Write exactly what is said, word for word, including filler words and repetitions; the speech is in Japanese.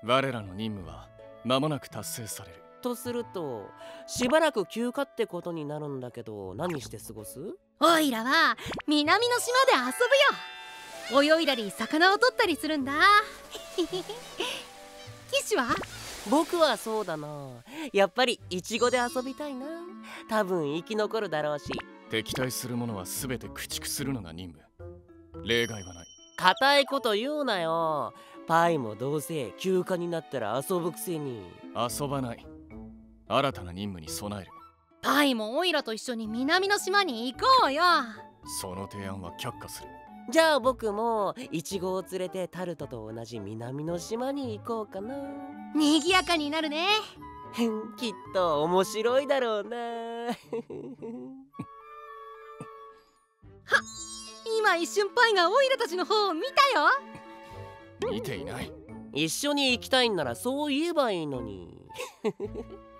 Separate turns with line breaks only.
我らの任務は間もなく達成される。
とするとしばらく休暇ってことになるんだけど、何して過ごす？
おいらは南の島で遊ぶよ。泳いだり魚を取ったりするんだ。騎士は？
僕はそうだな、やっぱりイチゴで遊びたいな。多分生き残るだろうし。
敵対する者は全て駆逐するのが任務。例外はない。
固いこと言うなよ。パイもどうせ休暇になったら遊ぶくせに。
遊ばない。新たな任務に備える。
パイもオイラと一緒に南の島に行こうよ。
その提案は却下する。
じゃあ僕もイチゴを連れてタルトと同じ南の島に行こうかな。
にぎやかになるね。
きっと面白いだろうな。はっ、
今一瞬パイがオイラたちの方を見たよ。
見ていない。
一緒に行きたいんならそう言えばいいのに。